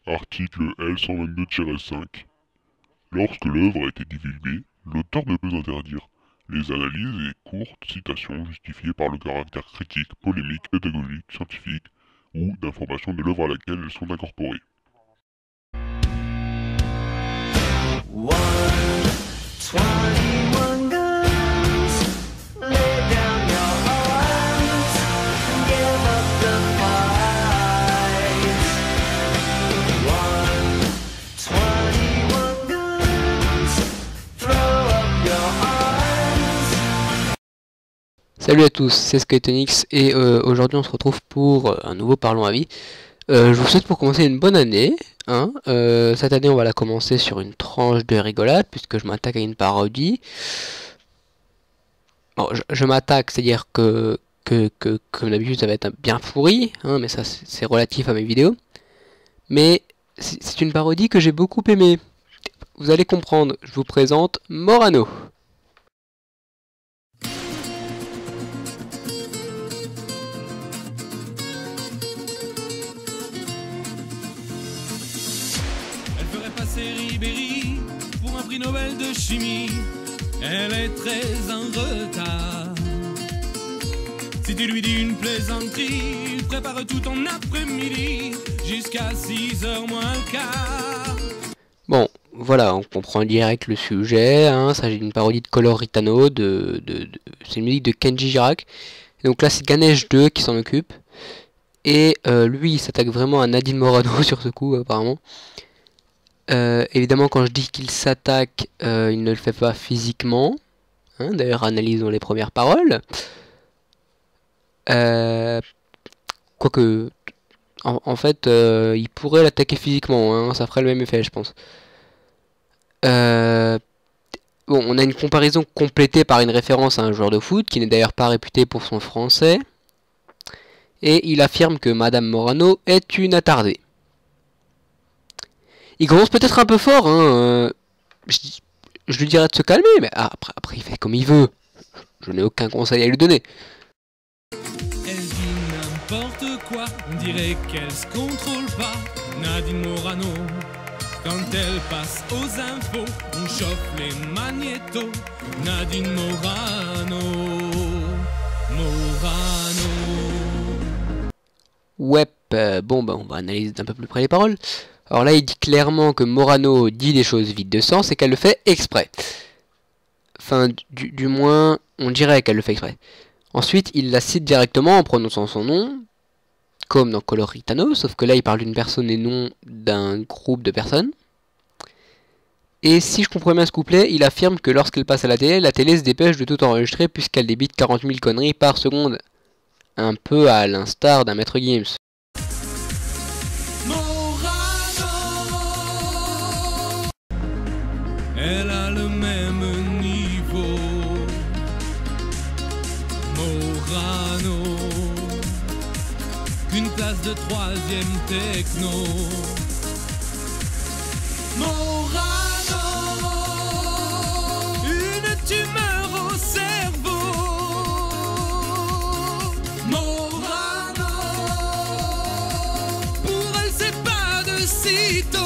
Article L122-5. Lorsque l'œuvre a été divulguée, l'auteur ne peut interdire les analyses et courtes citations justifiées par le caractère critique, polémique, pédagogique, scientifique ou d'information de l'œuvre à laquelle elles sont incorporées. Salut à tous, c'est Skytonix et aujourd'hui on se retrouve pour un nouveau Parlons à vie. Je vous souhaite pour commencer une bonne année. Cette année on va la commencer sur une tranche de rigolade puisque je m'attaque à une parodie. Bon, je m'attaque, c'est-à-dire que comme d'habitude ça va être bien pourri, mais ça c'est relatif à mes vidéos. Mais c'est une parodie que j'ai beaucoup aimée. Vous allez comprendre, je vous présente Morano. Ribéry pour un prix Nobel de chimie. Elle est très en retard. Si tu lui dis une plaisanterie, il prépare tout ton après-midi jusqu'à 6h moins le quart. Bon, voilà, on comprend direct le sujet. Il s'agit d'une parodie de Color Ritano, c'est une musique de Kenji Girac. Et donc là, c'est Ganesh 2 qui s'en occupe. Et lui, il s'attaque vraiment à Nadine Morano sur ce coup, apparemment. Évidemment, quand je dis qu'il s'attaque, il ne le fait pas physiquement. D'ailleurs, analysons les premières paroles. Quoique, en fait, il pourrait l'attaquer physiquement. Ça ferait le même effet, je pense. Bon, on a une comparaison complétée par une référence à un joueur de foot, qui n'est d'ailleurs pas réputé pour son français. Et il affirme que Madame Morano est une attardée. Il commence peut-être un peu fort, je lui dirais de se calmer, mais après il fait comme il veut. Je n'ai aucun conseil à lui donner. Elle dit n'importe quoi, on dirait qu'elle se contrôle pas. Nadine Morano, quand elle passe aux infos, on chauffe les magnétos. Nadine Morano. Ouais, bon, on va analyser d'un peu plus près les paroles. Alors là, il dit clairement que Morano dit des choses vides de sens et qu'elle le fait exprès. Enfin, du moins, on dirait qu'elle le fait exprès. Ensuite, il la cite directement en prononçant son nom, comme dans Color Ritano, sauf que là, il parle d'une personne et non d'un groupe de personnes. Et si je comprends bien ce couplet, il affirme que lorsqu'elle passe à la télé se dépêche de tout enregistrer puisqu'elle débite 40 000 conneries par seconde. Un peu à l'instar d'un maître Gims. Elle a le même niveau. Morano, qu'une place de 3e techno. Morano, une tumeur au cerveau. Morano, pour elle c'est pas de sitôt.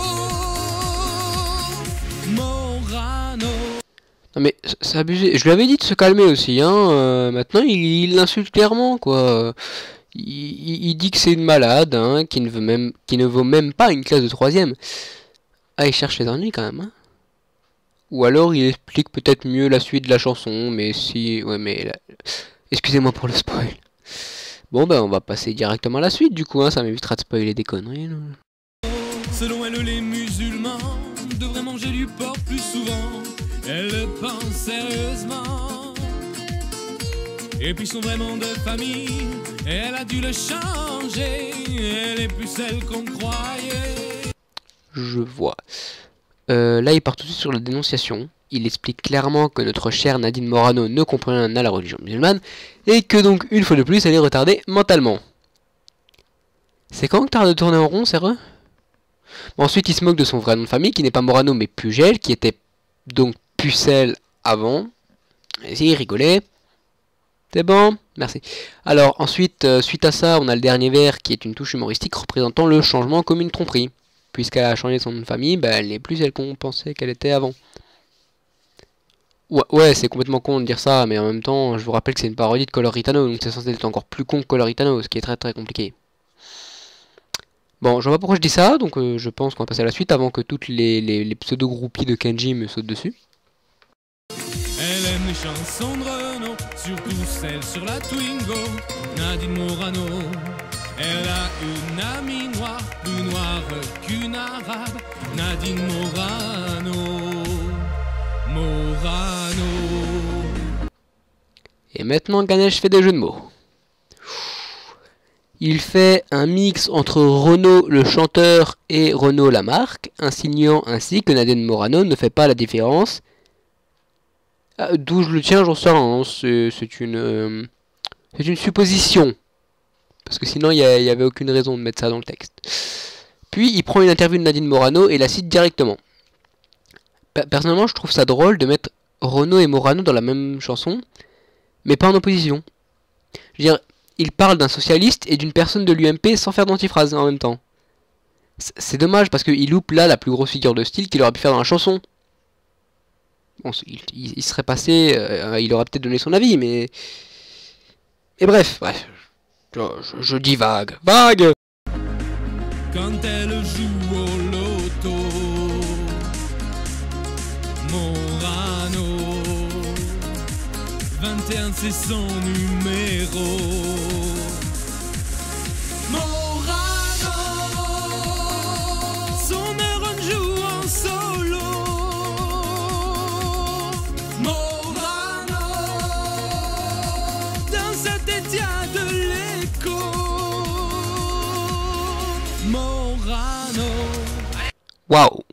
Non mais c'est abusé, je lui avais dit de se calmer aussi, maintenant il l'insulte clairement, quoi. Il dit que c'est une malade, qui ne vaut même pas une classe de 3e. Ah, il cherche les ennuis quand même, Ou alors il explique peut-être mieux la suite de la chanson, mais si... Ouais, mais... Excusez-moi pour le spoil. Bon, on va passer directement à la suite, du coup, ça m'évitera de spoiler des conneries, là. Selon elle, les musulmans devraient manger du porc plus souvent. Elle le pense sérieusement. Et puis sont vraiment de famille. Elle a dû le changer. Elle est plus celle qu'on croyait. Je vois. Là, il part tout de suite sur la dénonciation. Il explique clairement que notre chère Nadine Morano ne comprend rien à la religion musulmane. Et que donc, une fois de plus, elle est retardée mentalement. C'est quand que t'arrêtes de tourner en rond, sérieux? Bon, ensuite, il se moque de son vrai nom de famille, qui n'est pas Morano, mais Pugel, qui était donc Pucelle avant. Et si, il rigolait. C'est bon, merci. Alors, ensuite, suite à ça, on a le dernier vers, qui est une touche humoristique représentant le changement comme une tromperie. puisqu'elle a changé son nom de famille, bah, elle n'est plus celle qu'on pensait qu'elle était avant. Ouais, c'est complètement con de dire ça, mais en même temps, je vous rappelle que c'est une parodie de Coloritano, donc c'est censé être encore plus con que Coloritano, ce qui est très très compliqué. Bon, je vois pas pourquoi je dis ça, donc je pense qu'on va passer à la suite avant que toutes les pseudo-groupies de Kenji me sautent dessus. Elle aime les chansons de Renaud, surtout celles sur la Twingo, Nadine Morano. Elle a une amie noire, plus noire qu'une arabe, Nadine Morano. Et maintenant, Ganesh fait des jeux de mots. Il fait un mix entre Renaud le chanteur et Renaud la marque, insinuant ainsi que Nadine Morano ne fait pas la différence. D'où je le tiens, j'en sais rien, hein. C'est une supposition. Parce que sinon, il n'y avait aucune raison de mettre ça dans le texte. Puis, il prend une interview de Nadine Morano et la cite directement. Personnellement, je trouve ça drôle de mettre Renaud et Morano dans la même chanson, mais pas en opposition. Je veux dire, il parle d'un socialiste et d'une personne de l'UMP sans faire d'antiphrase en même temps. C'est dommage parce qu'il loupe là la plus grosse figure de style qu'il aurait pu faire dans la chanson. Bon, il serait passé, il aurait peut-être donné son avis, mais... Et bref, je dis vague. Vague! Quand elle joue au loto, Morano, 21 c'est son numéro. Morano, son neuron joue en solo. Morano, dans sa tête y a de l'écho. Morano. Waouh!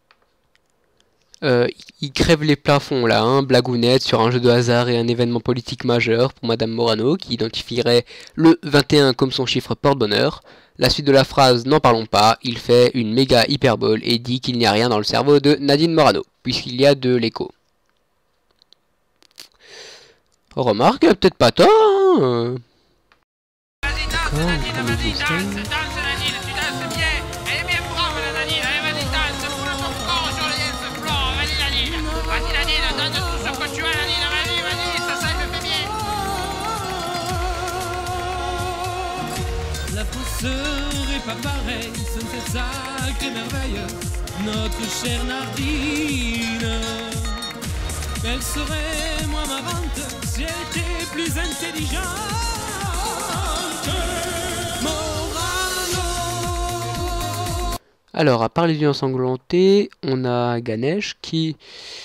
Il crève les plafonds là, hein, blagounette sur un jeu de hasard et un événement politique majeur pour Madame Morano qui identifierait le 21 comme son chiffre porte-bonheur. La suite de la phrase n'en parlons pas, il fait une méga hyperbole et dit qu'il n'y a rien dans le cerveau de Nadine Morano, puisqu'il y a de l'écho. Remarque, peut-être pas tort, hein. Vas-y, danse, Nadine, vas-y, danse, Nadine, tu danses bien. Elle est bien brave, la Nadine, allez, vas-y, danse, moule ton corps sur le dance floor, vas-y, Nadine, donne tout ce que tu as, Nadine, vas-y, ça me fait bien. La France serait pas pareille sans cette sacrée merveille, notre chère Nadine. Elle serait moins marrante si elle était plus intelligente. Alors, à part les yeux ensanglantés, on a Ganesh qui...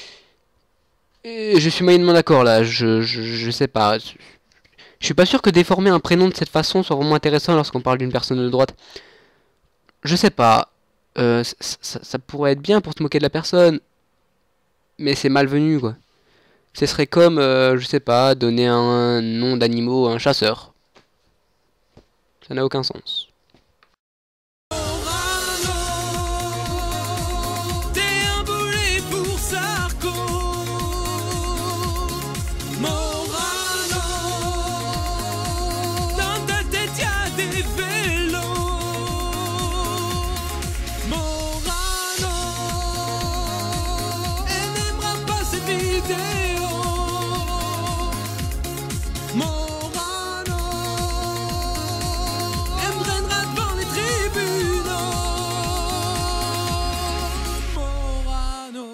je suis moyennement d'accord là, je sais pas. Je suis pas sûr que déformer un prénom de cette façon soit vraiment intéressant lorsqu'on parle d'une personne de droite. Je sais pas. Ça pourrait être bien pour se moquer de la personne. Mais c'est malvenu quoi. Ce serait comme, je sais pas, donner un nom d'animaux à un chasseur. Ça n'a aucun sens. T'es un boulet pour Sarko. Morano, dans ta tête y'a des vélos. Morano, elle n'aimera pas cette vidéo. Morano, elle me traînera devant les tribunaux. Morano.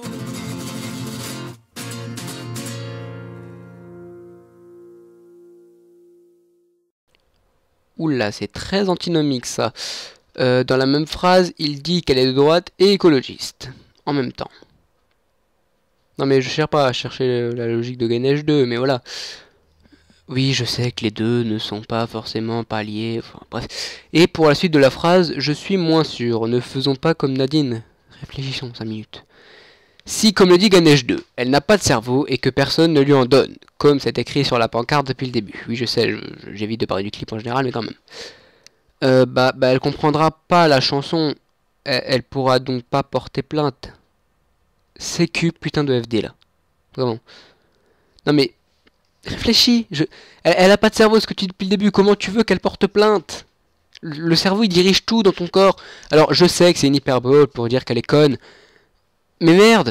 Oula, c'est très antinomique ça. Dans la même phrase, il dit qu'elle est de droite et écologiste. En même temps. Non mais je cherche pas à chercher la logique de Ganesh 2, mais voilà. Oui, je sais que les deux ne sont pas forcément pas liés, enfin bref. Et pour la suite de la phrase, je suis moins sûr. Ne faisons pas comme Nadine. Réfléchissons 5 minutes. Si, comme le dit Ganesh 2, elle n'a pas de cerveau et que personne ne lui en donne, comme c'est écrit sur la pancarte depuis le début. Oui, je sais, j'évite de parler du clip en général, mais quand même. Elle comprendra pas la chanson. Elle pourra donc pas porter plainte. CQ putain de FD là. Vraiment. Non mais, réfléchis. Elle a pas de cerveau, ce que tu dis depuis le début. Comment tu veux qu'elle porte plainte? le cerveau il dirige tout dans ton corps. Alors je sais que c'est une hyperbole pour dire qu'elle est conne. Mais merde.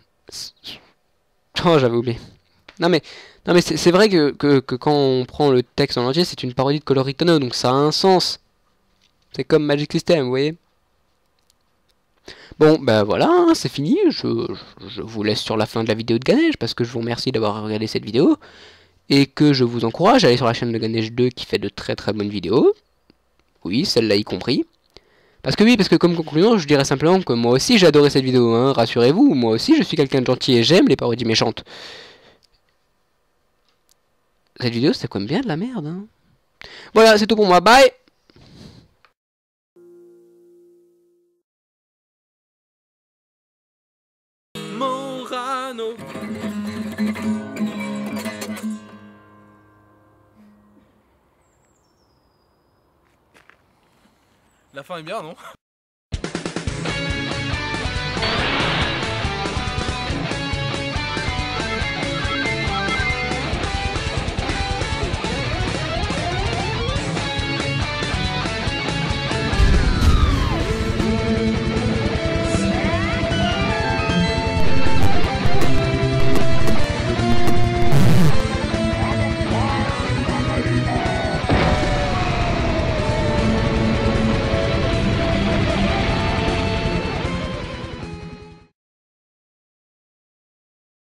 Oh, j'avais oublié. Non mais c'est vrai que quand on prend le texte en entier, c'est une parodie de Coloritano, donc ça a un sens. C'est comme Magic System, vous voyez. Bon, bah voilà, hein, c'est fini. Je vous laisse sur la fin de la vidéo de Ganesh, parce que je vous remercie d'avoir regardé cette vidéo. Et que je vous encourage à aller sur la chaîne de Ganesh 2 qui fait de très très bonnes vidéos. Oui, celle-là y compris. Parce que comme conclusion, je dirais simplement que moi aussi j'ai adoré cette vidéo, hein, rassurez-vous, moi aussi je suis quelqu'un de gentil et j'aime les parodies méchantes. Cette vidéo c'est quand même bien de la merde, hein. Voilà, c'est tout pour moi, bye. Morano. La fin est bien, non?